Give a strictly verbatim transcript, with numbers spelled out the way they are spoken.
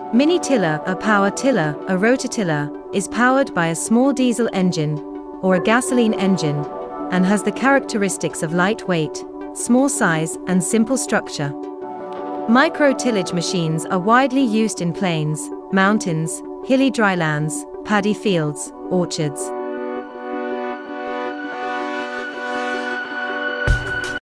Mini tiller, a power tiller, a rototiller, is powered by a small diesel engine or a gasoline engine and has the characteristics of lightweight, small size, and simple structure. Micro-tillage machines are widely used in plains, mountains, hilly drylands, paddy fields, orchards,